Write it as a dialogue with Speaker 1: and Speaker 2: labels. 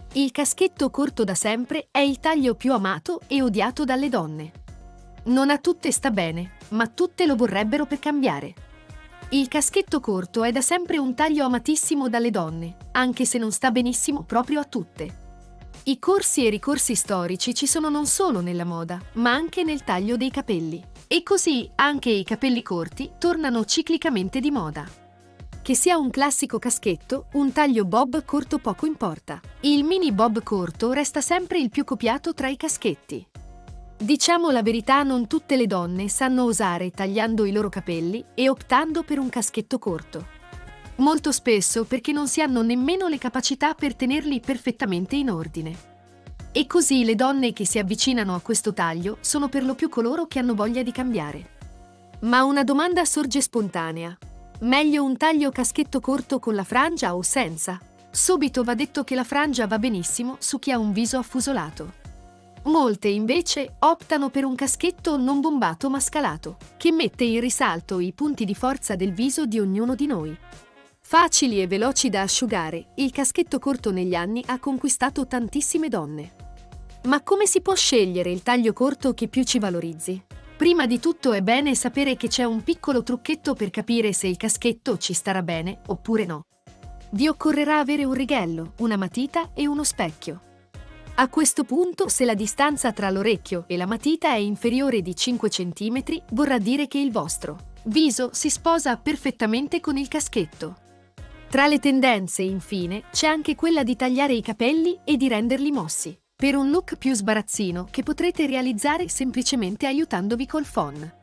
Speaker 1: Il caschetto corto da sempre è il taglio più amato e odiato dalle donne. Non a tutte sta bene, ma tutte lo vorrebbero per cambiare. Il caschetto corto è da sempre un taglio amatissimo dalle donne, anche se non sta benissimo proprio a tutte. I corsi e ricorsi storici ci sono non solo nella moda, ma anche nel taglio dei capelli. E così anche i capelli corti tornano ciclicamente di moda. Che sia un classico caschetto, un taglio bob corto poco importa. Il mini bob corto resta sempre il più copiato tra i caschetti. Diciamo la verità, non tutte le donne sanno osare tagliando i loro capelli e optando per un caschetto corto. Molto spesso perché non si hanno nemmeno le capacità per tenerli perfettamente in ordine. E così le donne che si avvicinano a questo taglio sono per lo più coloro che hanno voglia di cambiare. Ma una domanda sorge spontanea. Meglio un taglio caschetto corto con la frangia o senza? Subito va detto che la frangia va benissimo su chi ha un viso affusolato. Molte invece optano per un caschetto non bombato ma scalato, che mette in risalto i punti di forza del viso di ognuno di noi. Facili e veloci da asciugare, il caschetto corto negli anni ha conquistato tantissime donne. Ma come si può scegliere il taglio corto che più ci valorizzi? Prima di tutto è bene sapere che c'è un piccolo trucchetto per capire se il caschetto ci starà bene oppure no. Vi occorrerà avere un righello, una matita e uno specchio. A questo punto, se la distanza tra l'orecchio e la matita è inferiore di 5 cm, vorrà dire che il vostro viso si sposa perfettamente con il caschetto. Tra le tendenze, infine, c'è anche quella di tagliare i capelli e di renderli mossi, per un look più sbarazzino che potrete realizzare semplicemente aiutandovi col phon.